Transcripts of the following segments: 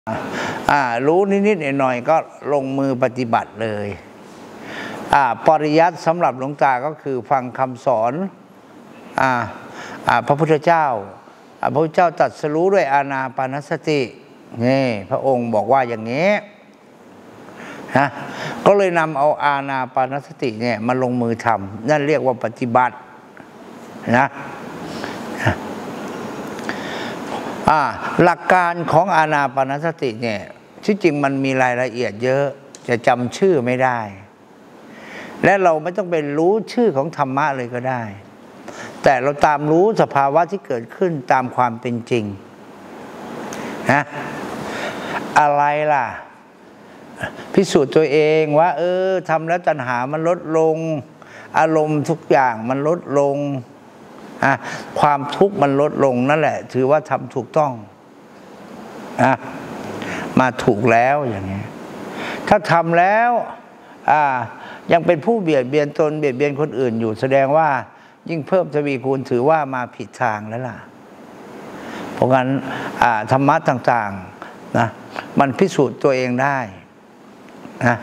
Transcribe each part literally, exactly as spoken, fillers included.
อ่ารู้นิดๆหน่อยๆก็ลงมือปฏิบัติเลยอ่าปริยัติสำหรับหลวงตาก็คือฟังคำสอนอ่าอ่าพระพุทธเจ้าพระพุทธเจ้าตรัสรู้ด้วยอานาปานสตินี่พระองค์บอกว่าอย่างนี้นะก็เลยนำเอาอานาปานสติเนี่ยมาลงมือทำนั่นเรียกว่าปฏิบัตินะหลักการของอานาปานสติเนี่ยที่จริงมันมีรายละเอียดเยอะจะจำชื่อไม่ได้และเราไม่ต้องไปรู้ชื่อของธรรมะเลยก็ได้แต่เราตามรู้สภาวะที่เกิดขึ้นตามความเป็นจริงนะอะไรล่ะพิสูจน์ตัวเองว่าเออทำแล้วตัณหามันลดลงอารมณ์ทุกอย่างมันลดลงอะความทุกข์มันลดลงนั่นแหละถือว่าทำถูกต้องอะมาถูกแล้วอย่างนี้ถ้าทำแล้วอ่ายังเป็นผู้เบียดเบียนตนเบียดเบียนคนอื่นอยู่แสดงว่ายิ่งเพิ่มทวีคูณถือว่ามาผิดทางแล้วล่ะเพราะงั้นธรรมะต่างๆนะมันพิสูจน์ตัวเองได้นะ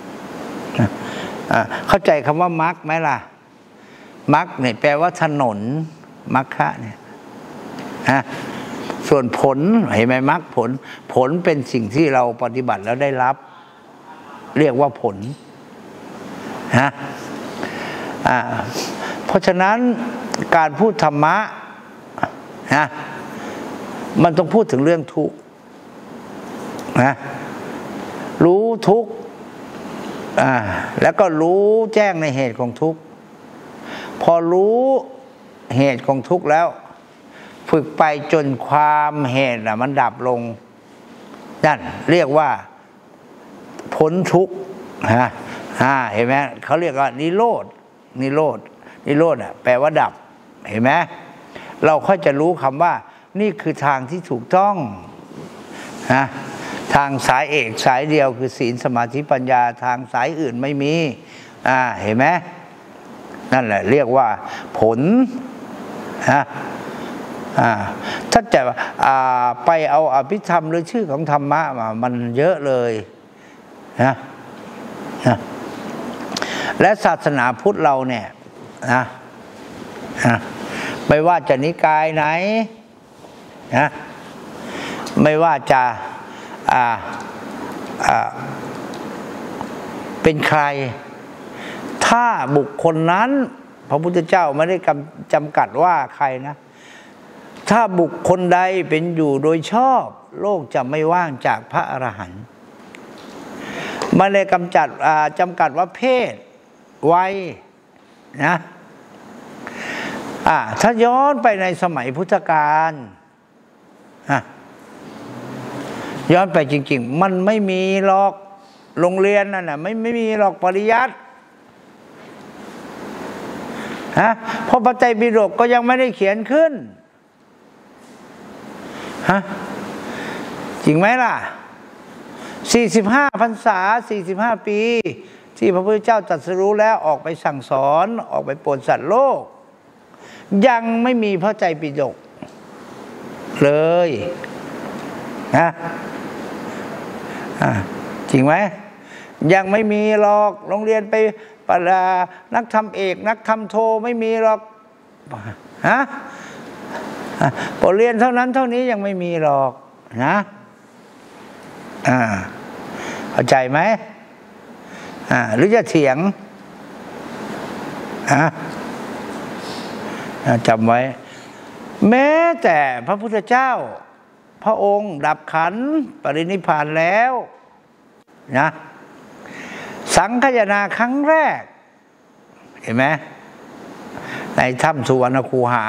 เข้าใจคำว่ามรรคไหมล่ะมรรคเนี่ยแปลว่าถนนมรรคะเนี่ยนะส่วนผลเห็นไหมมรรคผลผลเป็นสิ่งที่เราปฏิบัติแล้วได้รับเรียกว่าผลนะอ่าเพราะฉะนั้นการพูดธรรมะนะมันต้องพูดถึงเรื่องทุกข์นะรู้ทุกข์อ่าแล้วก็รู้แจ้งในเหตุของทุกข์พอรู้เหตุของทุกข์แล้วฝึกไปจนความเหตุน่ะมันดับลงนั่นเรียกว่าพ้นทุกข์ฮะอ่าเห็นไหมเขาเรียกว่านิโรธนิโรธนิโรธอ่ะแปลว่าดับเห็นไหมเราค่อยจะรู้คำว่านี่คือทางที่ถูกต้องนะทางสายเอกสายเดียวคือศีลสมาธิปัญญาทางสายอื่นไม่มีอ่าเห็นไหมนั่นแหละเรียกว่าผลนะอ่าถ้าจะอ่าไปเอาอภิธรรมหรือชื่อของธรรมะมามันเยอะเลยนะนะและศาสนาพุทธเราเนี่ยนะนะไม่ว่าจะนิกายไหนนะไม่ว่าจะอ่าอ่าเป็นใครถ้าบุคคลนั้นพระพุทธเจ้าไม่ได้จำกัดว่าใครนะถ้าบุคคลใดเป็นอยู่โดยชอบโลกจะไม่ว่างจากพระอรหันต์ไม่ได้กำจัดจำกัดว่าเพศวัยนะอ่าถ้าย้อนไปในสมัยพุทธกาลอ่ะย้อนไปจริงๆมันไม่มีหรอกโรงเรียนนั่นน่ะไม่ไม่มีหรอกปริยัติฮะเพราะพระไตรปิฎกก็ยังไม่ได้เขียนขึ้นฮะจริงไหมล่ะสี่สิบห้าพรรษาสี่สิบห้าปีที่พระพุทธเจ้าตรัสรู้แล้วออกไปสั่งสอนออกไปโปรดสัตว์โลกยังไม่มีพระไตรปิฎกเลยนะจริงไหมยังไม่มีหรอกโรงเรียนไปปริญญานักธรรมเอกนักธรรมโทไม่มีหรอกฮะบทเรียนเท่านั้นเท่านี้ยังไม่มีหรอกนะอ่าเข้าใจไหมอ่าหรือจะเถียงฮะจำไว้แม้แต่พระพุทธเจ้าพระองค์ดับขันธ์ปรินิพพานแล้วนะสังฆายนาครั้งแรกเห็นไหมในถ้ำสุวรรณคูหา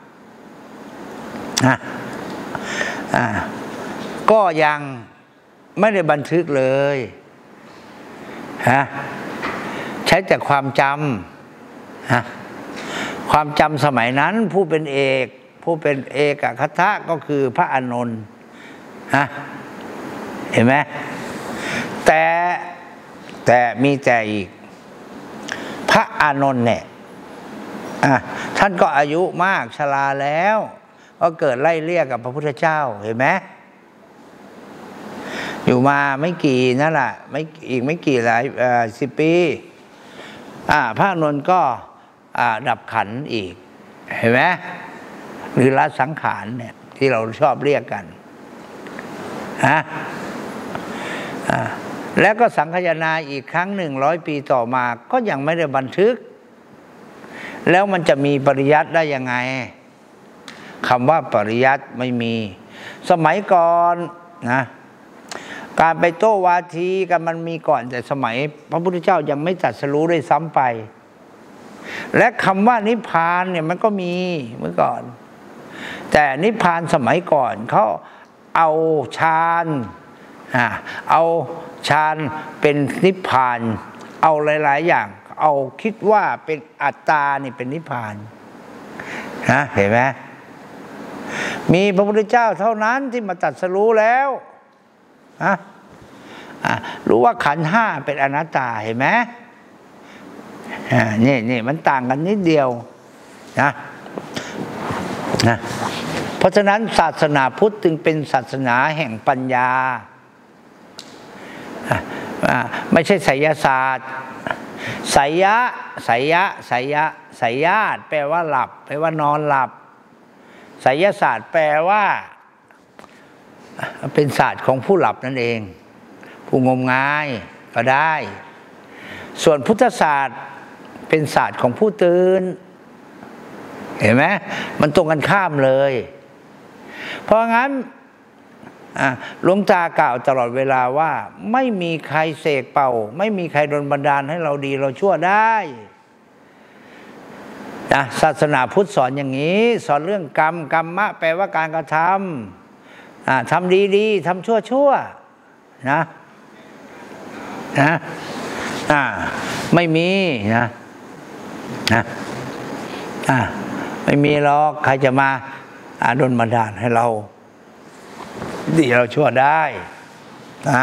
อ่ะอ่าก็ยังไม่ได้บันทึกเลยฮะใช้แต่ความจำฮะความจำสมัยนั้นผู้เป็นเอกผู้เป็นเอกคทะก็คือพระอานนท์ฮะเห็นไหมแต่แต่มีแต่อีกพระอานนท์เนี่ยท่านก็อายุมากชราแล้วก็เกิดไล่เลี่ยกับพระพุทธเจ้าเห็นไหมอยู่มาไม่กี่นั่นแหละไม่อีกไม่กี่หลายสิบปีอ่าพระอานนท์ก็อ่าดับขันอีกเห็นไหมหรือละสังขารเนี่ยที่เราชอบเรียกกันฮะอ่าแล้วก็สังคายนาอีกครั้งหนึ่งร้อยปีต่อมาก็ยังไม่ได้บันทึกแล้วมันจะมีปริยัติได้ยังไงคำว่าปริยัติไม่มีสมัยก่อนนะการไปโต้วาทีกันมันมีก่อนแต่สมัยพระพุทธเจ้ายังไม่ตรัสรู้ด้วยซ้ำไปและคำว่านิพพานเนี่ยมันก็มีเมื่อก่อนแต่นิพพานสมัยก่อนเขาเอาฌานเอาฌานเป็นนิพพานเอาหลายๆอย่างเอาคิดว่าเป็นอัตตานี่เป็นนิพพานนะเห็นไหมมีพระพุทธเจ้าเท่านั้นที่มาตรัสรู้แล้วนะรู้ว่าขันธ์ห้าเป็นอนัตตาเห็นไหมนี่นี่มันต่างกันนิดเดียวนะนะเพราะฉะนั้นศาสนาพุทธจึงเป็นศาสนาแห่งปัญญาไม่ใช่ไสยศาสตร์ไสยะไสยะไสยะไสยาตแปลว่าหลับแปลว่านอนหลับไสยศาสตร์แปลว่าเป็นศาสตร์ของผู้หลับนั่นเองผู้งมงายก็ได้ส่วนพุทธศาสตร์เป็นศาสตร์ของผู้ตื่นเห็นไหมมันตรงกันข้ามเลยเพราะงั้นหลวงตากล่าวตลอดเวลาว่าไม่มีใครเสกเป่าไม่มีใครดลบันดาลให้เราดีเราชั่วได้นะศาสนาพุทธสอนอย่างนี้สอนเรื่องกรรมกรรมะแปลว่าการกระทำทำดีๆทำชั่วๆนะนะไม่มีนะนะไม่มีหรอกใครจะมาดลบันดาลให้เราดีเราชั่วได้นะ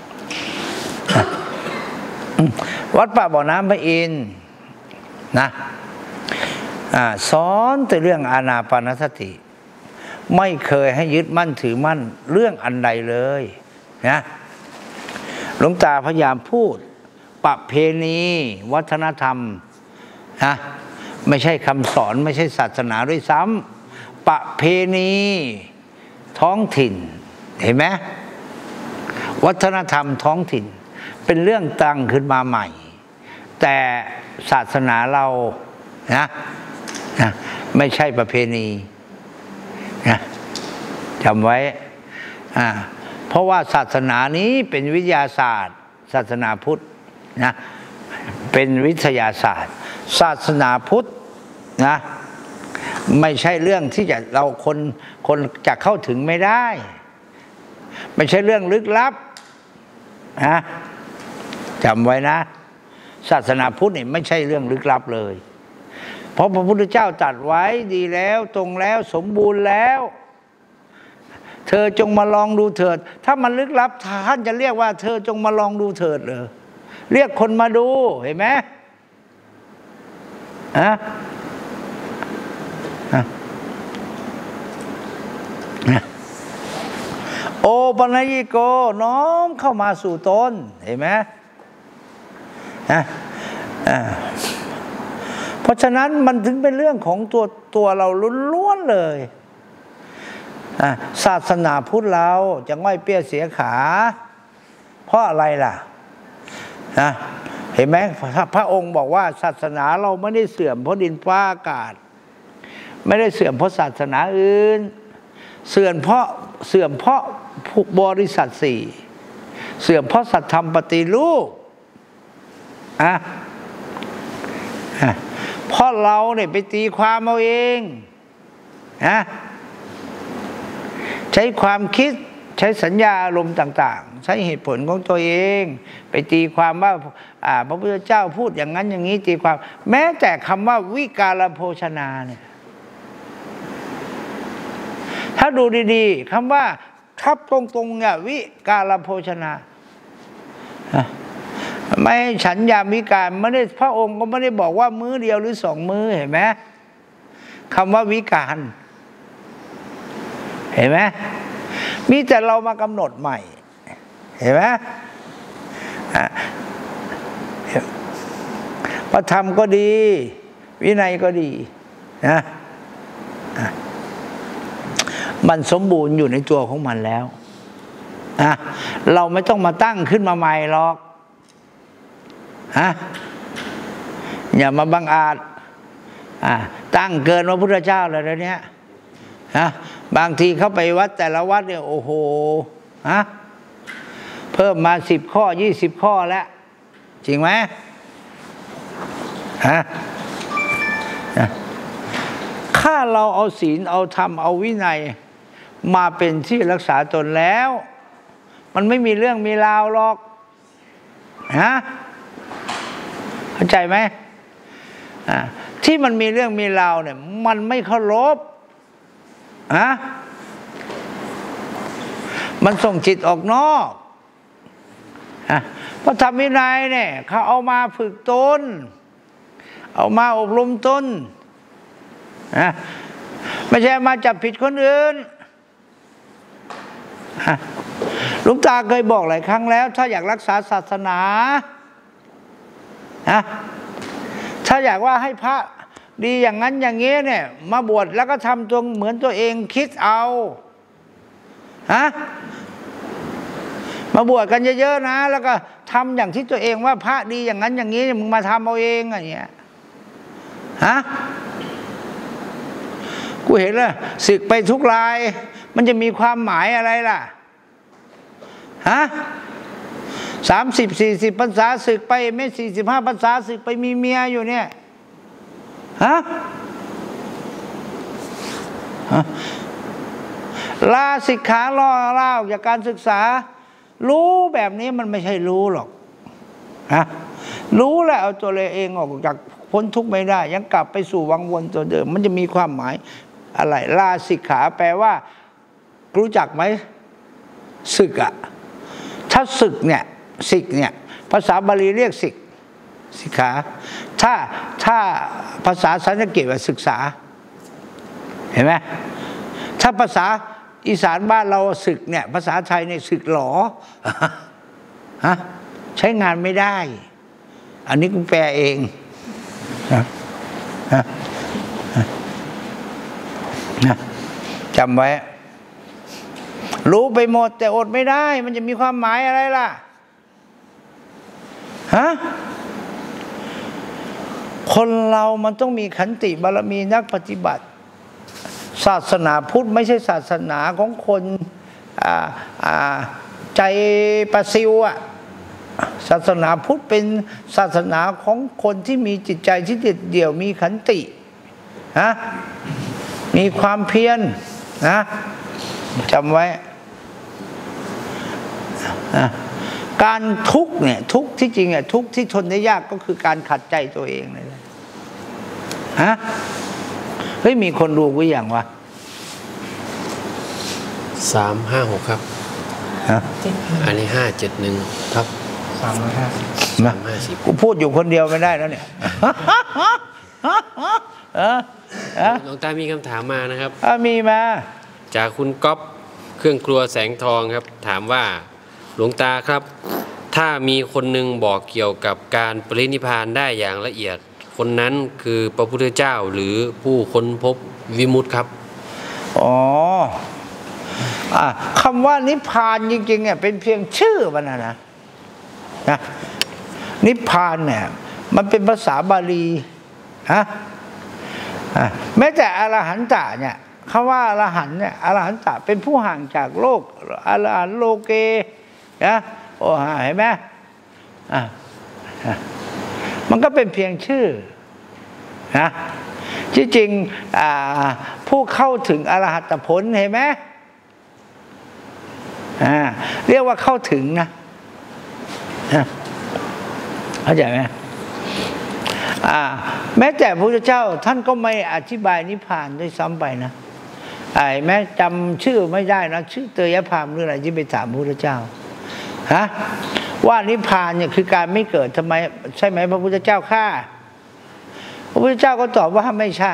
วัดป่าบ่อน้ำพระอินทร์นะสอนแต่เรื่องอานาปานสติไม่เคยให้ยึดมั่นถือมั่นเรื่องอันใดเลยนะหลวงตาพยายามพูดประเพณีวัฒนธรรมนะไม่ใช่คำสอนไม่ใช่ศาสนาด้วยซ้ำประเพณีท้องถิ่นเห็นไหมวัฒนธรรมท้องถิ่นเป็นเรื่องตั้งขึ้นมาใหม่แต่ศาสนาเรานะนะไม่ใช่ประเพณีนะจำไว้อ่าเพราะว่าศาสนานี้เป็นวิทยาศาสตร์ศาสนาพุทธนะเป็นวิทยาศาสตร์ศาสนาพุทธนะไม่ใช่เรื่องที่จะเราคนคนจะเข้าถึงไม่ได้ไม่ใช่เรื่องลึกลับนะจำไว้นะศาสนาพุทธนี่ไม่ใช่เรื่องลึกลับเลยเพราะพระพุทธเจ้าตรัสไว้ดีแล้วตรงแล้วสมบูรณ์แล้วเธอจงมาลองดูเถิดถ้ามันลึกลับท่านจะเรียกว่าเธอจงมาลองดูเถิดเหรอเรียกคนมาดูเห็นไหมฮะโอปัญญิโกน้อมเข้ามาสู่ตนเห็นไหมเพราะฉะนั้นมันถึงเป็นเรื่องของตัวตัวเราล้วนๆเลยศาสนาพุทธเราจะง่อยเปี้ยเสียขาเพราะอะไรล่ะนะเห็นไหมพระองค์บอกว่าศาสนาเราไม่ได้เสื่อมเพราะดินฟ้าอากาศไม่ได้เสื่อมเพราะศาสนาอื่นเสื่อมเพราะเสื่อมเพราะบริษัทสี่เสื่อมเพราะสัตธรรมปฏิรูปอ่ะเพราะเราเนี่ยไปตีความเอาเองนะใช้ความคิดใช้สัญญาอารมณ์ต่างๆใช้เหตุผลของตัวเองไปตีความว่าพระพุทธเจ้าพูดอย่างนั้นอย่างนี้ตีความแม้แต่คำว่าวิกาลโภชนาเนี่ยถ้าดูดีๆคำว่าทับตรงๆเนี่ยวิกาลโภชนาไม่ฉันยามวิการไม่ได้พระองค์ก็ไม่ได้บอกว่ามื้อเดียวหรือสองมื้อเห็นไหมคำว่าวิการเห็นไหมมีแต่เรามากำหนดใหม่เห็นไหมพระธรรมก็ดีวินัยก็ดีนะมันสมบูรณ์อยู่ในตัวของมันแล้วนะเราไม่ต้องมาตั้งขึ้นมาใหม่หรอกฮะอย่ามาบังอาจตั้งเกินพระพุทธเจ้าเลยเดี๋ยวนี้ฮะบางทีเข้าไปวัดแต่ละวัดเนี่ยโอ้โหฮะเพิ่มมาสิบข้อยี่สิบข้อแล้วจริงไหมฮะถ้าเราเอาศีลเอาธรรมเอาวินัยมาเป็นที่รักษาตนแล้วมันไม่มีเรื่องมีราวหรอกฮะเข้าใจไหมที่มันมีเรื่องมีราวเนี่ยมันไม่เคารพฮะมันส่งจิตออกนอกพระธรรมวินัยเนี่ยเขาเอามาฝึกตนเอามาอบรมตนนะไม่ใช่มาจับผิดคนอื่นหลวงตาเคยบอกหลายครั้งแล้วถ้าอยากรักษาศาสนานะถ้าอยากว่าให้พระดีอย่างนั้นอย่างนี้เนี่ยมาบวชแล้วก็ทำตัวเหมือนตัวเองคิดเอาฮะมาบวชกันเยอะๆนะแล้วก็ทำอย่างที่ตัวเองว่าพระดีอย่างนั้นอย่างนี้มึงมาทำเอาเองอะไรเงี้ยฮะกูเห็นแล้วศึกไปทุกรายมันจะมีความหมายอะไรล่ะฮะสามสิบสี่สิบพรรษาศึกไปไม่สี่สิบห้าพรรษาศึกไปมีเมียอยู่เนี่ยฮะลาสิกขาล่อเล่าจากการศึกษารู้แบบนี้มันไม่ใช่รู้หรอกฮะรู้แล้วเอาตัวเองออกจากพ้นทุกข์ไม่ได้ยังกลับไปสู่วังวนตัวเดิมมันจะมีความหมายอะไรลาสิกขาแปลว่ารู้จักไหมศึกอะถ้าศึกเนี่ยสิกเนี่ยภาษาบาลีเรียกสิกสิกขาถ้าถ้าภาษาสันสกฤตว่าศึกษาเห็นไหมถ้าภาษาอีสานบ้านเราศึกเนี่ยภาษาไทยเนี่ยศึกหรอฮะใช้งานไม่ได้อันนี้กูแปลเองนะนะนะจำไว้รู้ไปหมดแต่อดไม่ได้มันจะมีความหมายอะไรล่ะฮะคนเรามันต้องมีขันติบารมีนักปฏิบัติศาสนาพุทธไม่ใช่ศาสนาของคนอ่าอ่าใจประซิวอ่ะศาสนาพุทธเป็นศาสนาของคนที่มีจิตใจที่เด็ดเดี่ยวมีขันตินะมีความเพียรนะจำไว้การทุกข์เนี่ยทุกข์ที่จริงอ่ะทุกข์ที่ทนได้ยากก็คือการขัดใจตัวเองเลยฮะเฮ้ยมีคนดูกูอย่างวะสามห้าหกครับอันนี้ห้าเจ็ดหนึ่งครับสามร้อยห้าสิบสามห้าสิบกูพูดอยู่คนเดียวไม่ได้แล้วเนี่ยหลวงตามีคำถามมานะครับมีมาจากคุณก๊อฟเครื่องครัวแสงทองครับถามว่าหลวงตาครับถ้ามีคนหนึ่งบอกเกี่ยวกับการปรินิพพานได้อย่างละเอียดคนนั้นคือพระพุทธเจ้าหรือผู้ค้นพบวิมุตติครับอ๋อคำว่านิพพานจริงๆเนี่ยเป็นเพียงชื่อมันนะนะนิพพานเนี่ยมันเป็นภาษาบาลีฮะแม้แต่อรหันตะเนี่ยคำว่าอรหันต์เนี่ยอรหันตะเป็นผู้ห่างจากโลกอรหันต์โลเกนะโอ้เห็นไหมอ่ะมันก็เป็นเพียงชื่อนะที่จริงผู้เข้าถึงอรหัตผลเห็นไหมอ่าเรียกว่าเข้าถึงนะเข้าใจไหมอ่าแม้แต่พระพุทธเจ้าท่านก็ไม่อธิบายนิพพานด้วยซ้ำไปนะไอ้แม้จำชื่อไม่ได้นะชื่อเตยพามหรืออะไรที่ไปถามพระพุทธเจ้าฮะว่านิพพานเนี่ยคือการไม่เกิดทำไมใช่ไหมพระพุทธเจ้าข้าพระพุทธเจ้าก็ตอบว่าไม่ใช่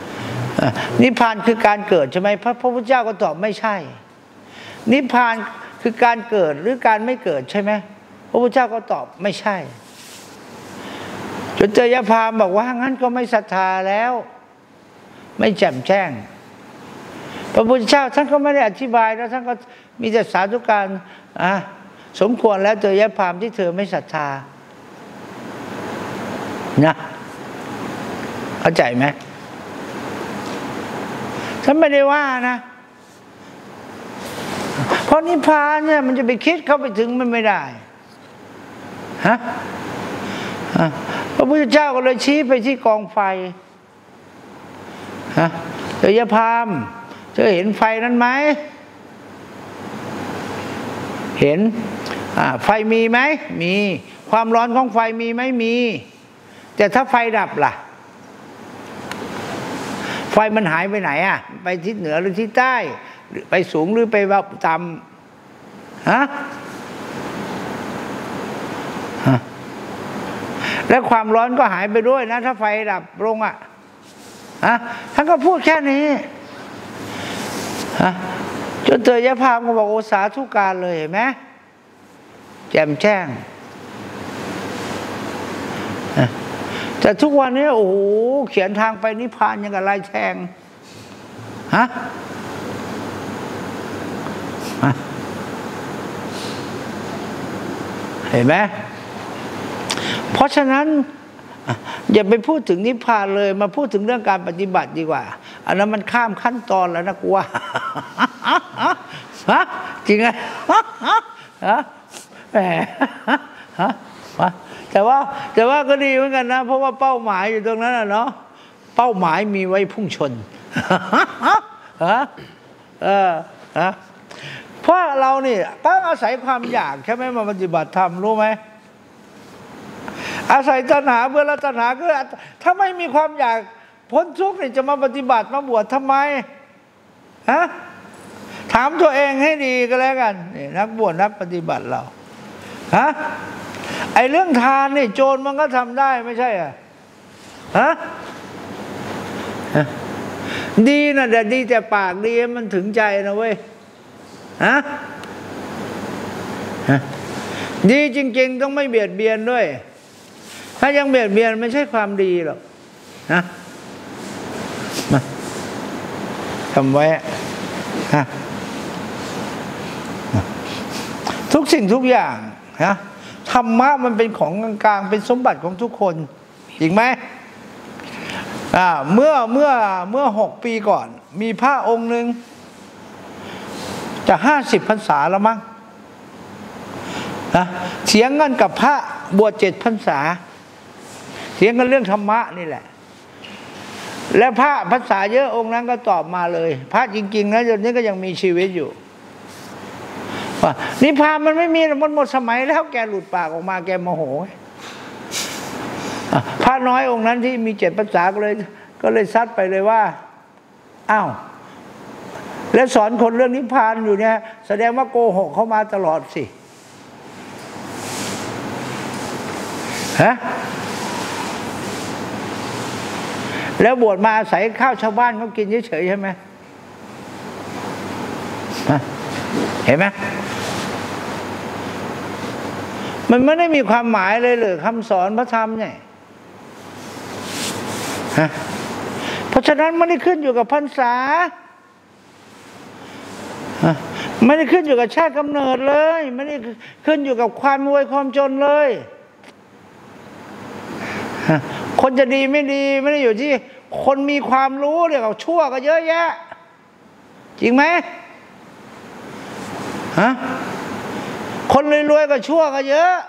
นิพพานคือการเกิดใช่ไหมพระพุทธเจ้าก็ตอบไม่ใช่นิพพานคือการเกิดหรือการไม่เกิดใช่ไหมพระพุทธเจ้าก็ตอบไม่ใช่จนเจอยะพามบอกว่างั้นก็ไม่ศรัทธาแล้วไม่แจ่มแจ้งพระพุทธเจ้าท่านก็ไม่ได้อธิบายแล้วท่านก็มีแต่สาธุการอ่ะสมควรแล้วเจอยะพามที่เธอไม่ศรัทธานะเข้าใจไหมฉันไม่ได้ว่านะเพราะนิพพานเนี่ยมันจะไปคิดเข้าไปถึงมันไม่ได้ฮะพระพุทธเจ้าก็เลยชี้ไปที่กองไฟฮะเธอยะพามเธอเห็นไฟนั้นไหมเห็นไฟมีไหมมีความร้อนของไฟมีไหมมีแต่ถ้าไฟดับล่ะไฟมันหายไปไหนอ่ะไปทิศเหนือหรือทิศใต้ไปสูงหรือไปต่ำฮะแล้วความร้อนก็หายไปด้วยนะถ้าไฟดับลงอ่ะฮะท่านก็พูดแค่นี้ฮะจนเตยยะพามก็บอกโอสาธุการเลยเห็นไหมแจ่มแจ้งแต่ทุกวันนี้โอ้โหเขียนทางไปนิพพานยังกับลายแทงฮะเห็นไหมเพราะฉะนั้นอย่าไปพูดถึงนิพพานเลยมาพูดถึงเรื่องการปฏิบัติดีกว่าอันนั้นมันข้ามขั้นตอนแล้วนะกูว่าฮะจริงไงฮะแหมฮะแต่ว่าแต่ว่าก็ดีเหมือนกันนะเพราะว่าเป้าหมายอยู่ตรงนั้นนะเนาะเป้าหมายมีไว้พุ่งชนฮะเออฮะเพราะเรานี่ต้องอาศัยความอยากใช่ไหมมาปฏิบัติธรรมรู้ไหมอาศัยตัณหาเพื่อละตัณหาคือถ้าไม่มีความอยากพ้นทุกข์นี่จะมาปฏิบัติมาบวชทำไมฮะถามตัวเองให้ดีก็แล้วกันนี่นักบวชนักปฏิบัติเราฮะไอเรื่องทานนี่โจรมันก็ทำได้ไม่ใช่อ่ะฮะดีนะแต่ดีแต่ปากดีมันถึงใจนะเว้ยฮะดีจริงๆต้องไม่เบียดเบียนด้วยถ้ายังเบียดเบียนไม่ใช่ความดีหรอกนะมาทำไว้ฮะทุกสิ่งทุกอย่างนะธรรมะมันเป็นของกลางๆเป็นสมบัติของทุกคนจริงไหมอ่าเมื่อเมื่อเมื่อหกปีก่อนมีพระองค์หนึ่งจะห้าสิบพรรษาแล้วมั้งนะเถียงกันกับพระบวชเจ็ดพรรษาเถียงกันเรื่องธรรมะนี่แหละและพระพรรษาเยอะองค์นั้นก็ตอบมาเลยพระจริงๆนะจนนี้ก็ยังมีชีวิตอยู่ว่านิพพานมันไม่มีมันหมดสมัยแล้วแกหลุดปากออกมาแกโมโหพระน้อยองค์นั้นที่มีเจ็ดพรรษาก็เลยก็เลยซัดไปเลยว่าอ้าวแล้วสอนคนเรื่องนิพพานอยู่เนี่ยแสดงว่าโกหกเขามาตลอดสิฮะแล้วบวชมาอาศัยข้าวชาวบ้านเขากินเฉยๆใช่ไหมเห็นไหมมันไม่ได้มีความหมายเลยเลยคำสอนพระธรรมเนี่ยฮะเพราะฉะนั้นไม่ได้ขึ้นอยู่กับพรรษาไม่ได้ขึ้นอยู่กับชาติกำเนิดเลยไม่ได้ขึ้นอยู่กับความรวยความจนเลยคนจะดีไม่ดีไม่ได้อยู่ที่คนมีความรู้เรื่องชั่วก็เยอะแยะจริงไหมฮะคนรวยๆก็ชั่วก็เยอะ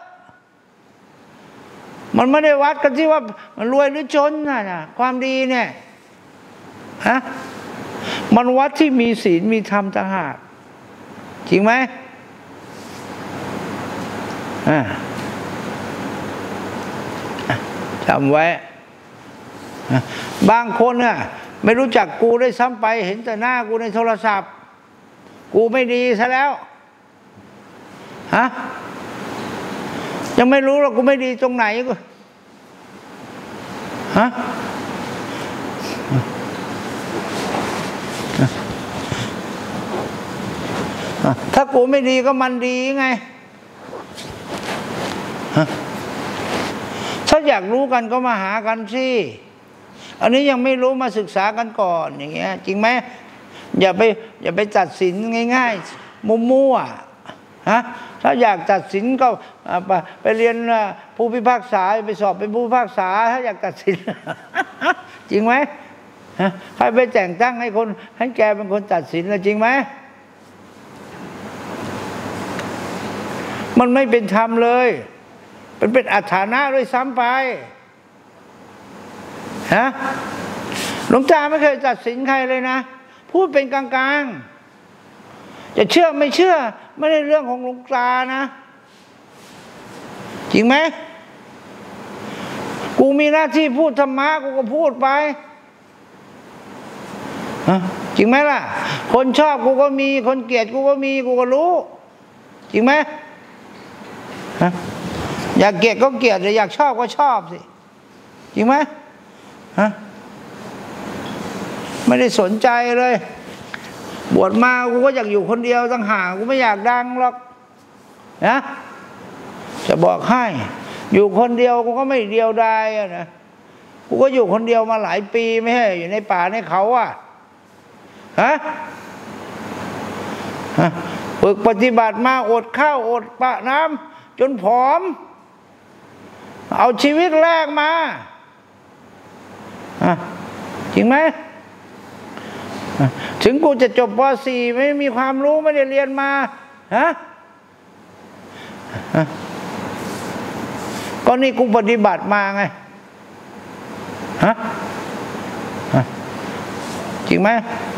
มันไม่ได้วัดกันที่ว่ามันรวยหรือจนน่ะนะความดีเนี่ยฮะมันวัดที่มีศีลมีธรรมต่างหากจริงไหมอ่าจำไว้บางคนน่ะไม่รู้จักกูได้ซ้ำไปเห็นแต่หน้ากูในโทรศัพท์กูไม่ดีซะแล้วฮะยังไม่รู้หรอกกูไม่ดีตรงไหนกูฮะอถ้ากูไม่ดีก็มันดีไงถ้าอยากรู้กันก็มาหากันสิอันนี้ยังไม่รู้มาศึกษากันก่อนอย่างเงี้ยจริงไหมอย่าไปอย่าไปตัดสินง่ายๆมั่วๆฮะถ้าอยากตัดสินก็ไปไปเรียนผู้พิพากษาไปสอบเป็นผู้พิพากษาถ้าอยากตัดสิน จริงไหมใครไปแต่งตั้งให้คนให้แกเป็นคนตัดสินนะจริงไหมมันไม่เป็นธรรมเลยมันเป็นอัฏฐานะด้วยซ้ำไปฮะหลวงตาไม่เคยตัดสินใครเลยนะพูดเป็นกลางๆจะเชื่อไม่เชื่อไม่ได้เรื่องของหลวงตานะจริงไหมกูมีหน้าที่พูดธรรมะกูก็พูดไปจริงไหมล่ะคนชอบกูก็มีคนเกลียดกูก็มีกูก็รู้จริงไหมอยากเกลียดก็เกลียดอยากชอบก็ชอบสิจริงไหมฮะไม่ได้สนใจเลยบวชมากูก็อยากอยู่คนเดียวต่างหากกูไม่อยากดังหรอกนะจะบอกให้อยู่คนเดียวกูก็ไม่เดียวดายนะกูก็อยู่คนเดียวมาหลายปีไม่ใช่อยู่ในป่าในเขาอ่ะฮะฝึกปฏิบัติมาอดข้าวอดปะน้ำจนผอมเอาชีวิตแรกมาจริงไหมถึงกูจะจบป.สี่ ไม่มีความรู้ไม่ได้เรียนมาฮะก็นี่กูปฏิบัติมาไงฮะจริงไหม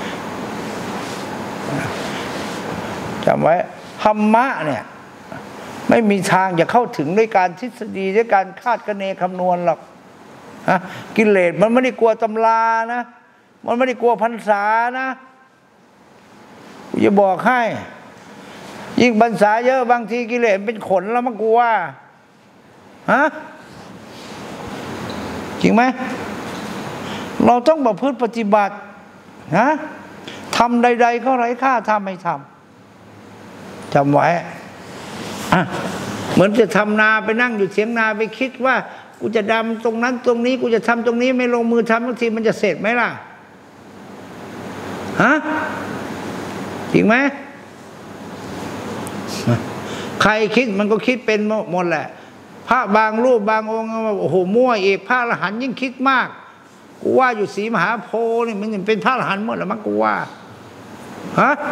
จำไว้ธรรมะเนี่ยไม่มีทางจะเข้าถึงด้วยการทฤษฎีด้วยการคาดคะเนคำนวณหรอกฮะกิเลสมันไม่ได้กลัวตำรานะมันไม่ได้กลัวพรรษานะกูจะบอกให้ยิ่งพรรษาเยอะบางทีกิเลสเป็นขนแล้วมันกลัวฮะจริงไหมเราต้องประพฤติปฏิบัตินะทำใดๆก็ไร้ค่าทำไม่ทำจำไว้เหมือนจะทำนาไปนั่งอยู่เถียงนาไปคิดว่ากูจะดำตรงนั้นตรงนี้กูจะทำตรงนี้ไม่ลงมือทำบางทีมันจะเสร็จไหมล่ะฮะจริงไหมใครคิดมันก็คิดเป็นหมดแหละพระบางรูปบางองค์โอ้โหมั่วเอกพระอรหันต์ยิ่งคิดมากกูว่าอยู่ศรีมหาโพธิ์นี่มันเป็นพระอรหันต์หมดแล้วมั้งกูว่าฮะ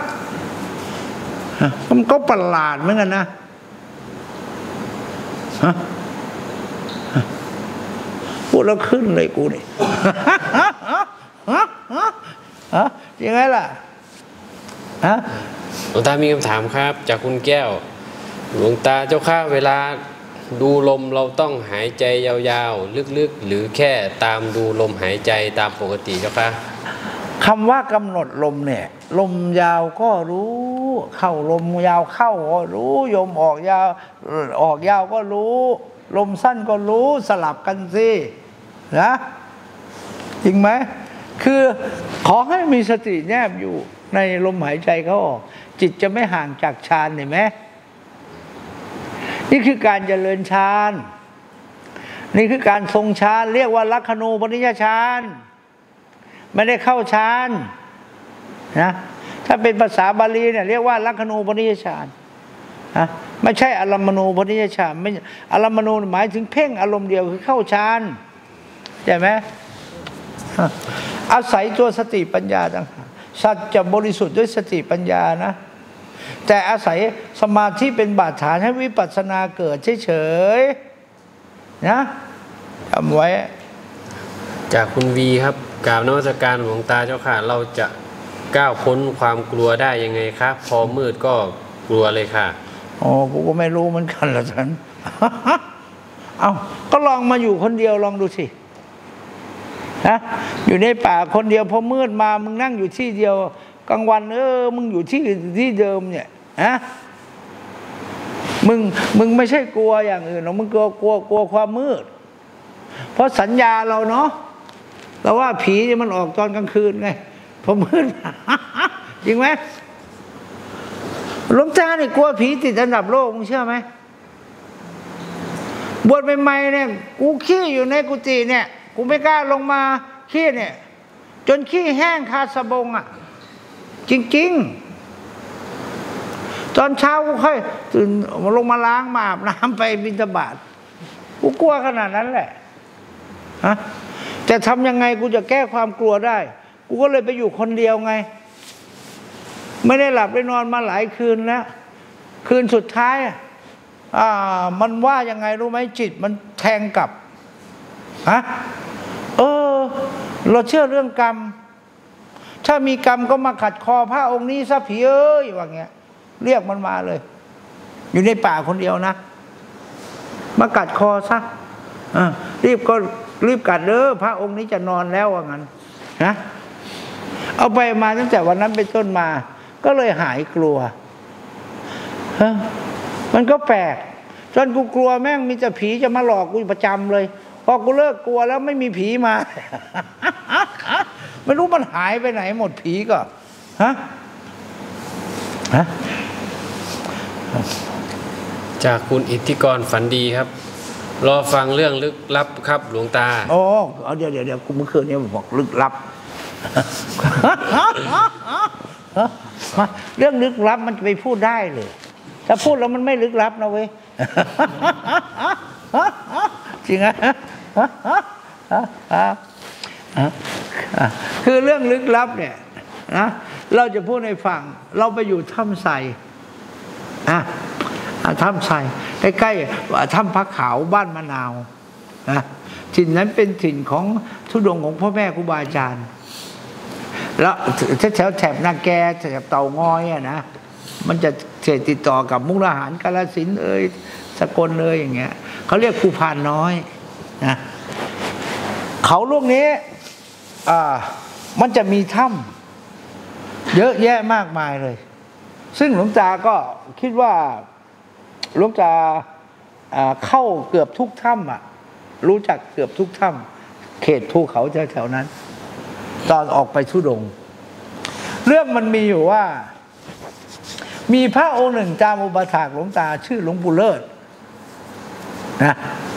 มันก็ประหลาดเหมือนกันนะฮะพูดแล้วขึ้นเลยกูนี่ยังไงล่ะฮะหลวงตามีคำถามครับจากคุณแก้วหลวงตาเจ้าข้าเวลาดูลมเราต้องหายใจยาวๆลึกๆหรือแค่ตามดูลมหายใจตามปกติเจ้าค่ะคำว่ากำหนดลมเนี่ยลมยาวก็รู้เข้าลมยาวเข้าก็รู้ลมออกยาวออกยาวก็รู้ลมสั้นก็รู้สลับกันสินะจริงไหมคือขอให้มีสติแนบอยู่ในลมหายใจเขาออกจิตจะไม่ห่างจากฌานเห็นไหมนี่คือการเจริญฌานนี่คือการทรงฌานเรียกว่าลักขณูปนิยฌานไม่ได้เข้าฌานนะถ้าเป็นภาษาบาลีเนี่ยเรียกว่าลักขณูปนิยฌานนะไม่ใช่อารมณูปนิยฌานไม่อารมณูหมายถึงเพ่งอารมณ์เดียวคือเข้าฌานใช่ไหมอาศัยตัวสติปัญญาต่างหากสัจจะบริสุทธิ์ด้วยสติปัญญานะแต่อาศัยสมาธิเป็นบาดฐานให้วิปัสสนาเกิดเฉยๆนะจำไว้จากคุณวีครับกราบนมัสการหลวงตาเจ้าค่ะเราจะก้าวพ้นความกลัวได้ยังไงครับพอมืดก็กลัวเลยค่ะอ๋อกูก็ไม่รู้เหมือนกันละฉัน เอาก็ลองมาอยู่คนเดียวลองดูสินะอยู่ในป่าคนเดียวพอมืดมามึงนั่งอยู่ที่เดียวกลางวันเออมึงอยู่ที่ที่เดิมเนี่ยนะมึงมึงไม่ใช่กลัวอย่างอื่นหรอกมึงกลัวกลัวกลัวความมืดเพราะสัญญาเราเนาะเราว่าผีมันออกตอนกลางคืนไงพอมืด จริงไหมหลวงตาเนี่ยกลัวผีติดอันดับโลกมึงเชื่อไหมบวชใหม่ๆเนี่ยกูขี้อยู่ในกุฏิเนี่ยกูไม่กล้าลงมาขี้เนี่ยจนขี้แห้งคาสบงอ่ะจริงๆตอนเช้ากูค่อยตื่นลงมาล้างมาอาบน้ำไปบิณฑบาตกูกลัวขนาดนั้นแหละฮะแต่ทำยังไงกูจะแก้ความกลัวได้กูก็เลยไปอยู่คนเดียวไงไม่ได้หลับได้นอนมาหลายคืนแล้วคืนสุดท้ายอ่ามันว่ายังไงรู้ไหมจิตมันแทงกลับฮะเออเราเชื่อเรื่องกรรมถ้ามีกรรมก็มาขัดคอพระองค์นี้ซะผีเอ้ยว่าเงี้ยเรียกมันมาเลยอยู่ในป่าคนเดียวนะมากัดคอซะอ่ารีบก็รีบกัดเด้อพระองค์นี้จะนอนแล้วว่างั้นนะเอาไปมาตั้งแต่วันนั้นเป็นต้นมาก็เลยหายกลัวฮะมันก็แปลกจนกูกลัวแม่งมีแต่ผีจะมาหลอกกูประจำเลยพอกูเลิกกลัวแล้วไม่มีผีมา ไม่รู้มันหายไปไหนหมดผีก็ฮะฮะจากคุณอิทธิกรฝันดีครับรอฟังเรื่องลึกลับครับหลวงตาโอ้เอาเดี๋ยวเดี๋ยวเดี๋ยวเมื่อคืนนี้บอกลึกลับ เรื่องลึกลับมันจะไปพูดได้เลยถ้าพูดแล้วมันไม่ลึกลับนะเว้ย จริงอ่ะคือเรื่องลึกลับเนี่ยนะเราจะพูดให้ฟังเราไปอยู่ถ้ำไทรอ่ะถ้ำไทรใกล้ๆถ้ำพระขาวบ้านมะนาวนะถิ่นนั้นเป็นถิ่นของธุดงค์ของพ่อแม่ครูบาอาจารย์แล้วแถวแถบนาแกแถบเต่างอยอ่ะนะมันจะเสียติดต่อกับมุกดาหารกาฬสินธุ์เอ่ยสกลเอ่ยอย่างเงี้ยเขาเรียกภูพานน้อยนะเขาลูกนี้อ่ามันจะมีถ้ำเยอะแยะมากมายเลยซึ่งหลวงตาก็คิดว่าหลวงตาเข้าเกือบทุกถ้ำอ่ะรู้จักเกือบทุกถ้ำเขตภูเขาแถวๆนั้นตอนออกไปธุดงค์เรื่องมันมีอยู่ว่ามีพระองค์หนึ่งจามอุปถากหลวงตาชื่อหลวงปู่เลิศนะ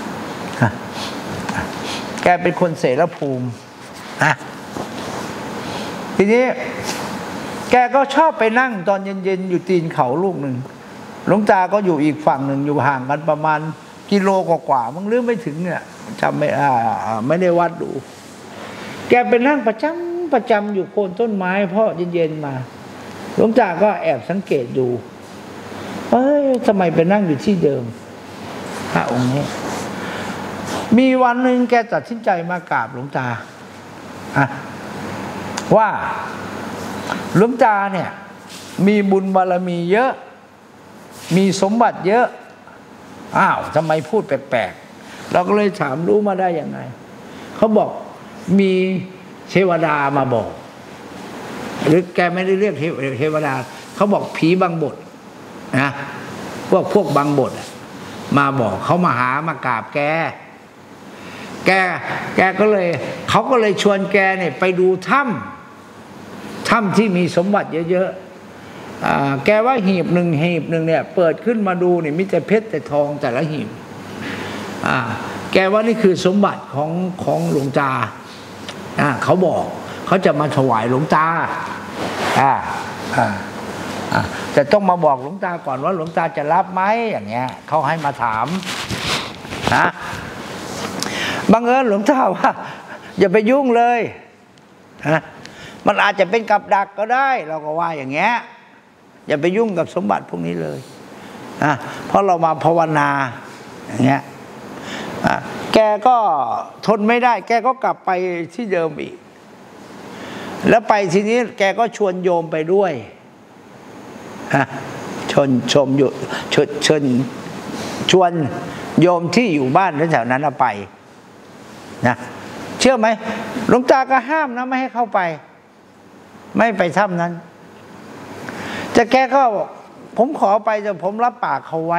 แกเป็นคนเสรภูมินะทีนี้แกก็ชอบไปนั่งตอนเย็นๆอยู่ตีนเขาลูกหนึ่งหลวงตาก็อยู่อีกฝั่งหนึ่งอยู่ห่างกันประมาณกิโลกว่าๆมั้งหรือไม่ถึงเนี่ยจำไม่อ่าไม่ได้วัดดูแกไปนั่งประจำประจำอยู่โคนต้นไม้เพราะเย็นๆมาหลวงตาก็แอบสังเกตดูเอ้ยทำไมไปนั่งอยู่ที่เดิมพระองค์นี้มีวันหนึ่งแกตัดสินใจมากราบหลวงตาอะว่าหลวงตาเนี่ยมีบุญบารมีเยอะมีสมบัติเยอะอ้าวทำไมพูดแปลกๆเราก็เลยถามรู้มาได้ยังไงเขาบอกมีเทวดามาบอกหรือแกไม่ได้เรียกเทวดาเขาบอกผีบางบทนะพวกพวกบางบทมาบอกเขามาหามากราบแกแกแกก็เลยเขาก็เลยชวนแกเนี่ยไปดูถ้ำถ้ำที่มีสมบัติเยอะๆแกว่าหีบหนึ่งหีบหนึ่งเนี่ยเปิดขึ้นมาดูเนี่ยมีแต่เพชรแต่ทองแต่ละหีบแกว่านี่คือสมบัติของของหลวงตาเขาบอกเขาจะมาถวายหลวงตาอ่าอ่าอ่าแต่ต้องมาบอกหลวงตาก่อนว่าหลวงตาจะรับไหมอย่างเงี้ยเขาให้มาถามนะบังเอิญหลวงตาว่าอย่าไปยุ่งเลยนะมันอาจจะเป็นกับดักก็ได้เราก็ว่าอย่างเงี้ยอย่าไปยุ่งกับสมบัติพวกนี้เลยนะเพราะเรามาภาวนาอย่างเงี้ยแกก็ทนไม่ได้แกก็กลับไปที่เดิมอีกแล้วไปทีนี้แกก็ชวนโยมไปด้วยฮะชวนชมอยู่ชวนชวนชวนโยมที่อยู่บ้านแถวนั้นไปนะเชื่อไหมหลวงตาก็ห้ามนะไม่ให้เข้าไปไม่ไปถ้ำนั้นแต่แกก็ผมขอไปแต่ผมรับปากเขาไว้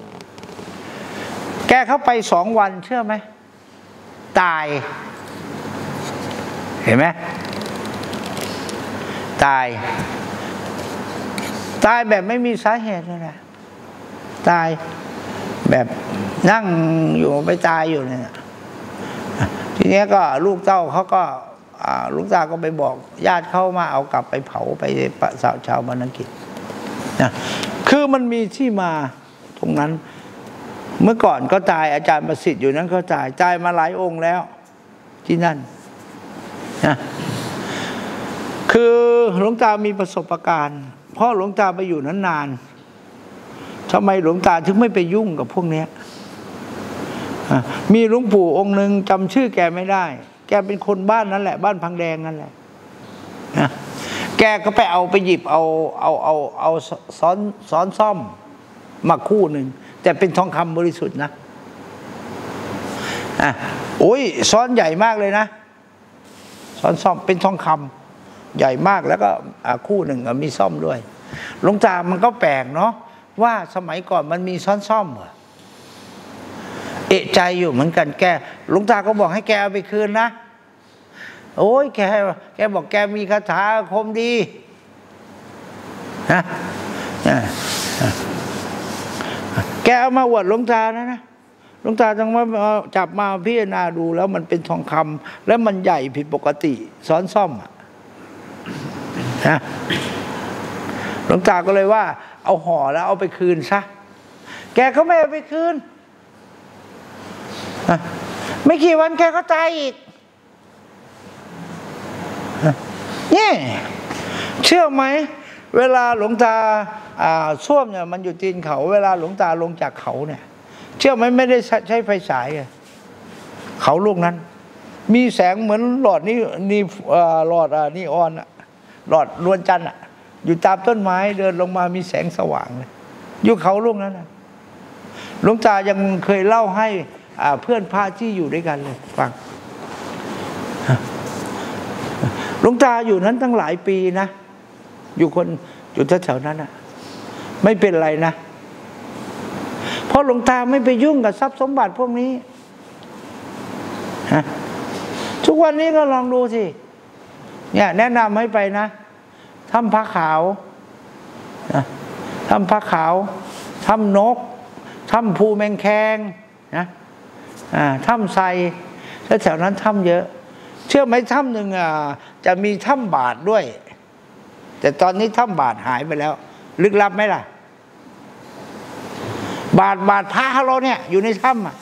แกเข้าไปสองวันเชื่อไหมตายเห็นไหมตายตายแบบไม่มีสาเหตุเลยนะตายแบบนั่งอยู่ไปตายอยู่เนี่ยทีนี้ก็ลูกเต้าเขาก็ลูกตาก็ไปบอกญาติเขามาเอากลับไปเผาไปประสาชาวบรรณกิจนะคือมันมีที่มาตรงนั้นเมื่อก่อนก็ตายอาจารย์ประสิทธิ์อยู่นั้นก็ตายตายมาหลายองค์แล้วที่นั่นนะคือหลวงตามีประสบการณ์เพราะหลวงตาไปอยู่นั้นนานทำไมหลวงตาถึงไม่ไปยุ่งกับพวกนี้มีหลวงปู่องค์หนึ่งจำชื่อแกไม่ได้แกเป็นคนบ้านนั่นแหละบ้านพังแดงนั่นแหละนะแกก็ไปเอาไปหยิบเอาเอาเอาเอาซ้อนซ้อนซ่อมมาคู่หนึ่งแต่เป็นทองคำบริสุทธิ์นะอ่ะโอ้ยซ้อนใหญ่มากเลยนะซ้อนซ่อมเป็นทองคำใหญ่มากแล้วก็คู่หนึ่งมีซ่อมด้วยหลวงตามันก็แปลกเนาะว่าสมัยก่อนมันมีซ้อนซ่อมเหรอเอะใจอยู่เหมือนกันแกหลวงตาก็บอกให้แกเอาไปคืนนะโอ้ยแกแกบอกแกมีคาถาอาคมดีนะแกเอามาอวดหลวงตานะนะหลวงตาต้องมาจับมาพิจารณาดูแล้วมันเป็นทองคำแล้วมันใหญ่ผิดปกติซ้อนซ่อมอ่ะนะหลวงตาก็เลยว่าเอาห่อแล้วเอาไปคืนซะแกก็ไม่เอาไปคืนไม่กี่วันแกก็ตายอีกนี่เชื่อไหมเวลาหลวงตาส้วมเนี่ยมันอยู่ตีนเขาเวลาหลวงตาลงจากเขาเนี่ยเชื่อไหมไม่ได้ใช้ไฟฉายเขาลูกนั้นมีแสงเหมือนหลอดนี่นี่หลอดนี่ออนหลอดนวลจันทร์อยู่ตามต้นไม้เดินลงมามีแสงสว่างเลยอยู่เขาลูกนั้นหลวงตายังเคยเล่าให้เพื่อนพระที่อยู่ด้วยกันเลยฟังหลวงตาอยู่นั้นตั้งหลายปีนะอยู่คนอยู่แถวๆนั้นอ่ะไม่เป็นไรนะเพราะหลวงตาไม่ไปยุ่งกับทรัพย์สมบัติพวกนี้ทุกวันนี้ก็ลองดูสิเนี่ยแนะนำให้ไปนะถ้ำพระขาวถ้ำพระขาวถ้ำนกถ้ำภูแมงแคงนะถ้ำไทรแล้วแถวนั้นถ้ำเยอะเชื่อไหมถ้ำหนึ่งจะมีถ้ำบาทด้วยแต่ตอนนี้ถ้ำบาทหายไปแล้วลึกลับไหมล่ะบาทบาทพระเราเนี่ยอยู่ในถ้ำอ่ะ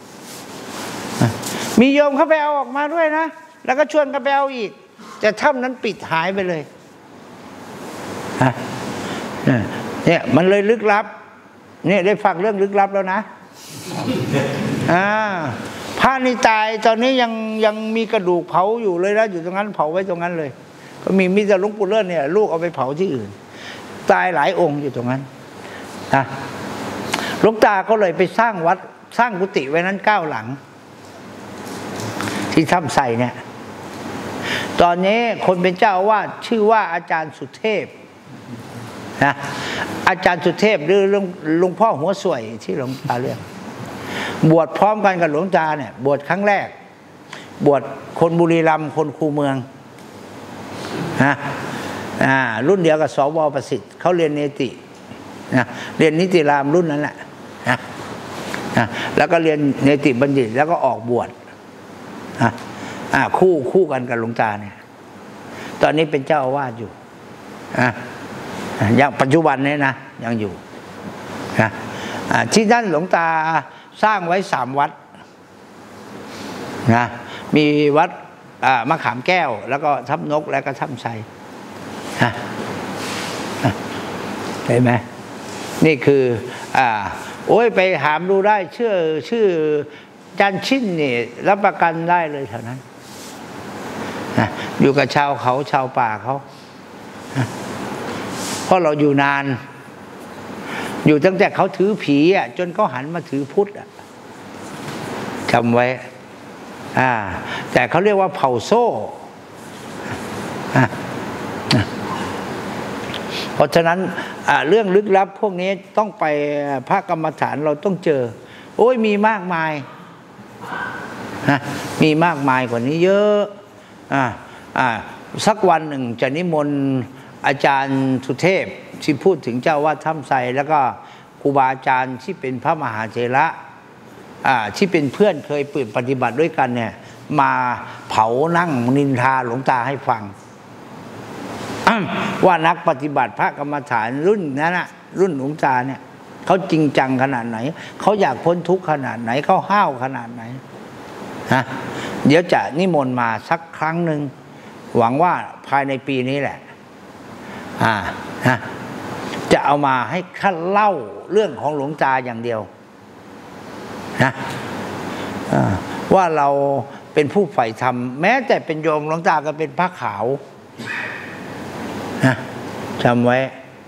มีโยมเขาไปเอาออกมาด้วยนะแล้วก็ชวนกันไปเอาอีกแต่ถ้ำนั้นปิดหายไปเลยเนี่ยมันเลยลึกลับเนี่ยได้ฟังเรื่องลึกลับแล้วนะอ่าพระนี่ตายตอนนี้ยังยังมีกระดูกเผาอยู่เลยนะอยู่ตรงนั้นเผาไว้ตรงนั้นเลยก็มีมิตรหลวงปู่เลิศเนี่ยลูกเอาไปเผาที่อื่นตายหลายองค์อยู่ตรงนั้นนะหลวงตาก็เลยไปสร้างวัดสร้างกุฏิไว้นั้นเก้าหลังที่ถ้ำไทรเนี่ยตอนนี้คนเป็นเจ้าอาวาสชื่อว่าอาจารย์สุเทพนะอาจารย์สุเทพหรือหลวงพ่อหัวสวยที่หลวงตาเรียกบวชพร้อมกันกับหลวงตาเนี่ยบวชครั้งแรกบวชคนบุรีรัมย์คนคูเมืองนะอ่ารุ่นเดียวกับสวประสิทธิ์เขาเรียนเนตินะเรียนนิติรามรุ่นนั้นแหละนะนะแล้วก็เรียนเนติบัณฑิตแล้วก็ออกบวชนะอ่าคู่คู่กันกับหลวงตาเนี่ยตอนนี้เป็นเจ้าอาวาสอยู่อ่ะอย่างปัจจุบันนี้นะยังอยู่นะที่นั่นหลวงตาสร้างไว้สามวัดนะมีวัดมะขามแก้วแล้วก็ถ้ำนกแล้วก็ถ้ำไทรนะเห็นไหมนี่คืออ่าโอ้ยไปหามดูได้ชื่อชื่อจันชินนี่รับประกันได้เลยแถวนั้นนะอยู่กับชาวเขาชาวป่าเขานะเพราะเราอยู่นานอยู่ตั้งแต่เขาถือผีอ่ะจนเขาหันมาถือพุทธอ่ะจำไว้อ่าแต่เขาเรียกว่าเผ่าโซ่อ่าเพราะฉะนั้นเรื่องลึกลับพวกนี้ต้องไปพระกรรมฐานเราต้องเจอโอ้ยมีมากมายนะมีมากมายกว่านี้เยอะอ่าอ่าสักวันหนึ่งจะนิมนต์อาจารย์สุเทพที่พูดถึงเจ้าวาดถ้ำไทรแล้วก็ครูบาอาจารย์ที่เป็นพระมหาเถระอ่าที่เป็นเพื่อนเคยปปฏิบัติด้วยกันเนี่ยมาเผานั่งนินทาหลวงตาให้ฟังว่านักปฏิบัติพระกรรมฐานรุ่นนั้นนะรุ่นหลวงตาเนี่ยเขาจริงจังขนาดไหนเขาอยากพ้นทุกข์ขนาดไหนเขาห้าวขนาดไหนฮะเดี๋ยวจะนิมนต์มาสักครั้งหนึ่งหวังว่าภายในปีนี้แหละอ่าฮะจะเอามาให้ข้าเล่าเรื่องของหลวงตาอย่างเดียวนะว่าเราเป็นผู้ใฝ่ธรรมแม้แต่เป็นโยมหลวงตาก็เป็นพระขาวนะจำไว้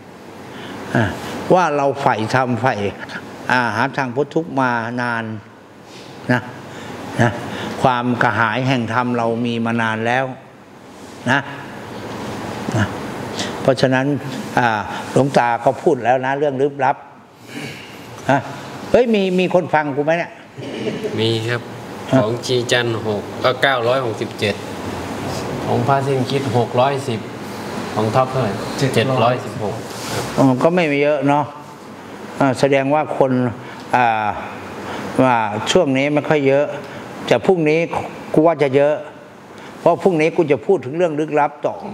ว่าเราใฝ่ธรรมใฝ่หาทางพ้นทุกข์มานานนะนะความกระหายแห่งธรรมเรามีมานานแล้วนะนะเพราะฉะนั้นหลวงตาก็พูดแล้วนะเรื่องลึกลับฮะเฮ้ยมีมีคนฟังกูไหมเนี่ยมีครับของจีจันหกก็เก้าร้อยหกสิบเจ็ดของพระสิ้นคิดหกร้อยสิบของท็อปเท่าไหร่เจ็ดร้อยสิบหกก็ไม่มีเยอะเนาะแสดงว่าคนว่าช่วงนี้ไม่ค่อยเยอะแต่พรุ่งนี้กูว่าจะเยอะเพราะพรุ่งนี้กูจะพูดถึงเรื่องลึกลับต่อ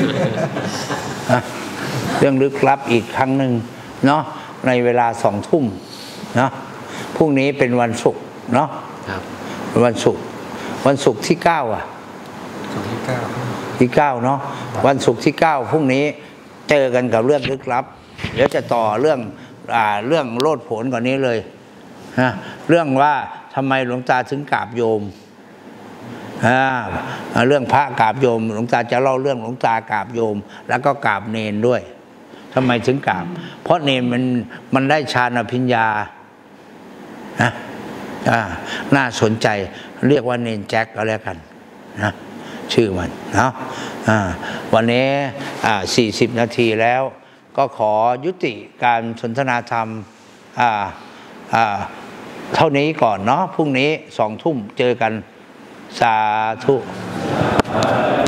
เรื่องลึกลับอีกครั้งหนึ่งเนาะในเวลาสองทุ่มเนาะพรุ่งนี้เป็นวันศุกร์เนาะวันศุกร์วันศุกร์ที่เก้าอ่ะที่เก้าที่เก้าเนาะวันศุกร์ที่เก้าพรุ่งนี้เจอกันกับเรื่องลึกลับเดี๋ยวจะต่อเรื่องอ่าเรื่องโลดโผนกว่านี้เลยฮะเรื่องว่าทำไมหลวงตาถึงกราบโยมอ่าเรื่องพระกราบโยมหลวงตาจะเล่าเรื่องหลวงตากราบโยมแล้วก็กราบเนนด้วยทำไมถึงกราบเพราะเนนมันมันได้ฌานอภิญญานะอ่าน่าสนใจเรียกว่าเนนแจ็คก็แล้วกันนะชื่อมันเนาะอ่าวันนี้อ่าสี่สิบนาทีแล้วก็ขอยุติการสนทนาธรรมอ่าอ่าเท่านี้ก่อนเนาะพรุ่งนี้สองทุ่มเจอกันสาธุ